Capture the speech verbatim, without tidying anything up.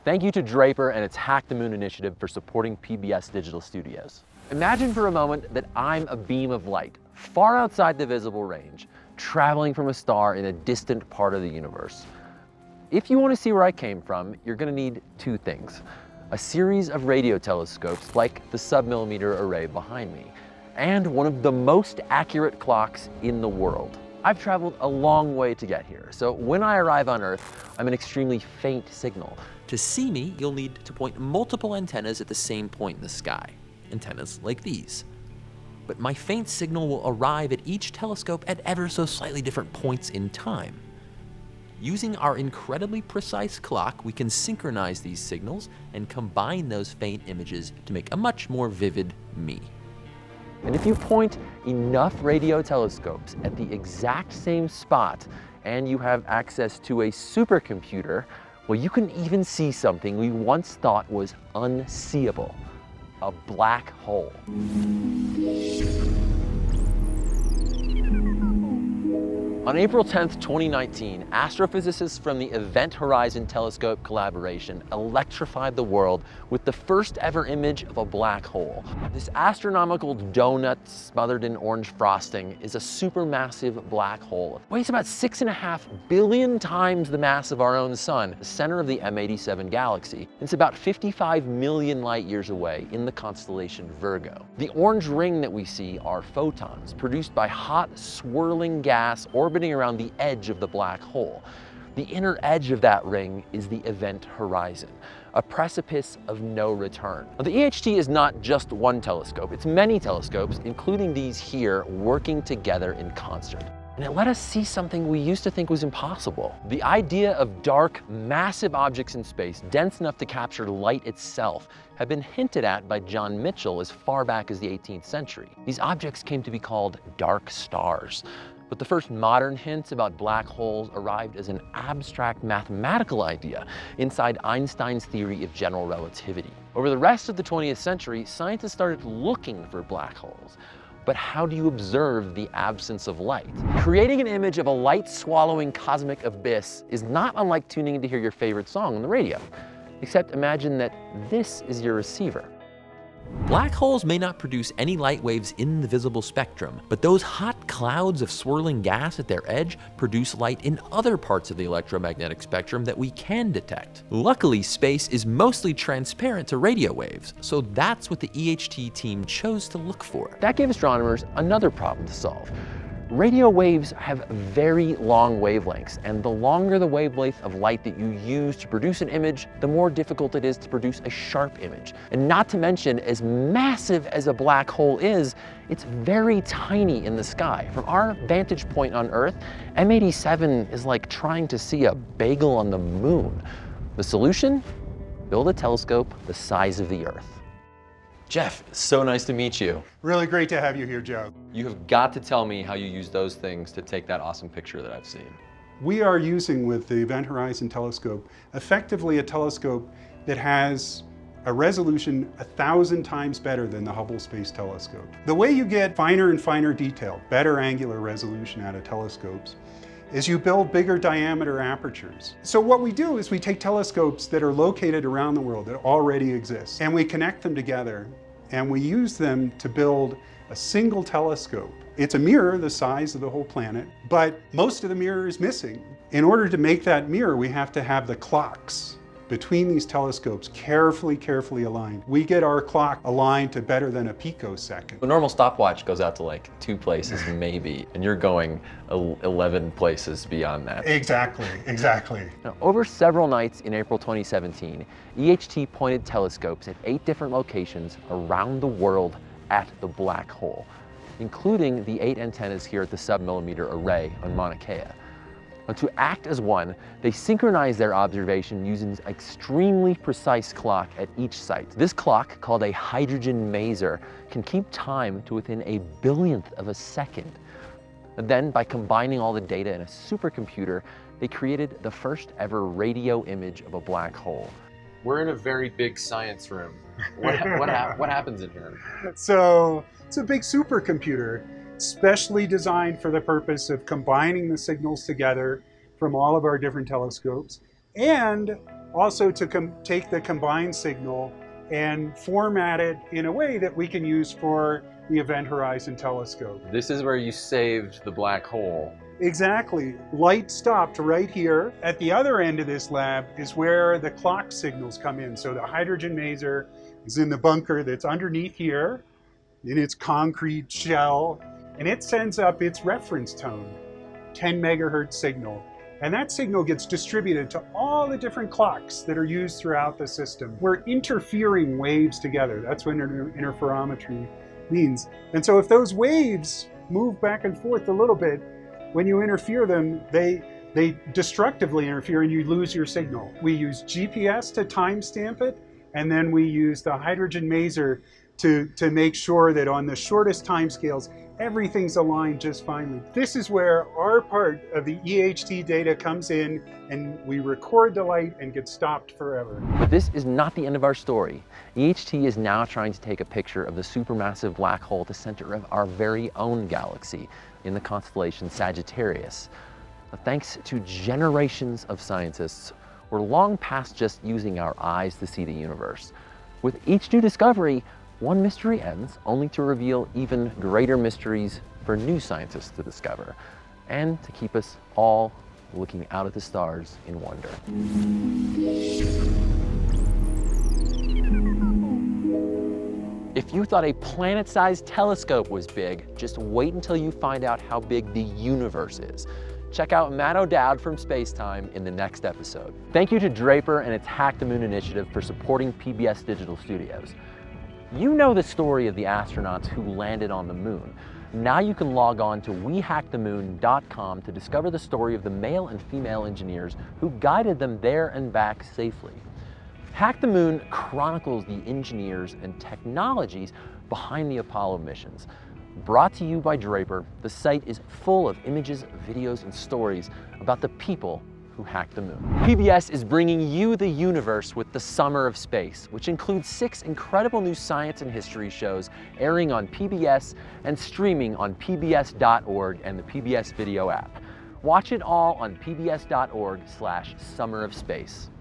Thank you to Draper and its Hack the Moon initiative for supporting P B S Digital Studios. Imagine for a moment that I'm a beam of light, far outside the visible range, traveling from a star in a distant part of the universe. If you want to see where I came from, you're going to need two things. A series of radio telescopes like the submillimeter array behind me, and one of the most accurate clocks in the world. I've traveled a long way to get here, so when I arrive on Earth, I'm an extremely faint signal. To see me, you'll need to point multiple antennas at the same point in the sky. Antennas like these. But my faint signal will arrive at each telescope at ever so slightly different points in time. Using our incredibly precise clock, we can synchronize these signals and combine those faint images to make a much more vivid me. And if you point enough radio telescopes at the exact same spot and you have access to a supercomputer, well, you can even see something we once thought was unseeable. A black hole. On April tenth, twenty nineteen, astrophysicists from the Event Horizon Telescope collaboration electrified the world with the first ever image of a black hole. This astronomical donut smothered in orange frosting is a supermassive black hole. It weighs about six and a half billion times the mass of our own sun, the center of the M eighty-seven galaxy. It's about fifty-five million light years away in the constellation Virgo. The orange ring that we see are photons produced by hot, swirling gas orbiting around the edge of the black hole. The inner edge of that ring is the event horizon, a precipice of no return. Now, the E H T is not just one telescope, it's many telescopes, including these here, working together in concert. And it let us see something we used to think was impossible. The idea of dark, massive objects in space, dense enough to capture light itself, had been hinted at by John Mitchell as far back as the eighteenth century. These objects came to be called dark stars. But the first modern hints about black holes arrived as an abstract mathematical idea inside Einstein's theory of general relativity. Over the rest of the twentieth century, scientists started looking for black holes. But how do you observe the absence of light? Creating an image of a light-swallowing cosmic abyss is not unlike tuning in to hear your favorite song on the radio. Except imagine that this is your receiver. Black holes may not produce any light waves in the visible spectrum, but those hot clouds of swirling gas at their edge produce light in other parts of the electromagnetic spectrum that we can detect. Luckily, space is mostly transparent to radio waves, so that's what the E H T team chose to look for. That gave astronomers another problem to solve. Radio waves have very long wavelengths, and the longer the wavelength of light that you use to produce an image, the more difficult it is to produce a sharp image. And not to mention, as massive as a black hole is, it's very tiny in the sky. From our vantage point on Earth, M eighty-seven is like trying to see a bagel on the moon. The solution? Build a telescope the size of the Earth. Jeff, so nice to meet you. Really great to have you here, Joe. You have got to tell me how you use those things to take that awesome picture that I've seen. We are using with the Event Horizon Telescope effectively a telescope that has a resolution a thousand times better than the Hubble Space Telescope. The way you get finer and finer detail, better angular resolution out of telescopes, is you build bigger diameter apertures. So what we do is we take telescopes that are located around the world that already exist, and we connect them together, and we use them to build a single telescope. It's a mirror the size of the whole planet, but most of the mirror is missing. In order to make that mirror, we have to have the clocks between these telescopes carefully, carefully aligned. We get our clock aligned to better than a picosecond. The normal stopwatch goes out to like two places maybe, and you're going eleven places beyond that. Exactly, exactly. Now, over several nights in April twenty seventeen, E H T pointed telescopes at eight different locations around the world at the black hole, including the eight antennas here at the submillimeter array on Mauna Kea. Now, to act as one, they synchronize their observation using an extremely precise clock at each site. This clock, called a hydrogen maser, can keep time to within a billionth of a second. And then, by combining all the data in a supercomputer, they created the first ever radio image of a black hole. We're in a very big science room. What, what, ha what happens in here? So, it's a big supercomputer, specially designed for the purpose of combining the signals together from all of our different telescopes and also to com take the combined signal and format it in a way that we can use for the Event Horizon Telescope. This is where you saved the black hole. Exactly. Light stopped right here. At the other end of this lab is where the clock signals come in. So the hydrogen maser is in the bunker that's underneath here in its concrete shell, and it sends up its reference tone, ten megahertz signal. And that signal gets distributed to all the different clocks that are used throughout the system. We're interfering waves together. That's what inter interferometry means. And so if those waves move back and forth a little bit, when you interfere them, they, they destructively interfere and you lose your signal. We use G P S to timestamp it, and then we use the hydrogen maser to, to make sure that on the shortest timescales, everything's aligned just finely. This is where our part of the E H T data comes in, and we record the light and get stopped forever. But this is not the end of our story. E H T is now trying to take a picture of the supermassive black hole at the center of our very own galaxy in the constellation Sagittarius. Thanks to generations of scientists, we're long past just using our eyes to see the universe. With each new discovery, one mystery ends, only to reveal even greater mysteries for new scientists to discover, and to keep us all looking out at the stars in wonder. If you thought a planet-sized telescope was big, just wait until you find out how big the universe is. Check out Matt O'Dowd from Spacetime in the next episode. Thank you to Draper and its Hack the Moon initiative for supporting P B S Digital Studios. You know the story of the astronauts who landed on the moon. Now you can log on to we hack the moon dot com to discover the story of the male and female engineers who guided them there and back safely. Hack the Moon chronicles the engineers and technologies behind the Apollo missions. Brought to you by Draper, the site is full of images, videos, and stories about the people who hacked the moon. P B S is bringing you the universe with the Summer of Space, which includes six incredible new science and history shows airing on P B S and streaming on P B S dot org and the P B S video app. Watch it all on P B S dot org slash Summer of Space.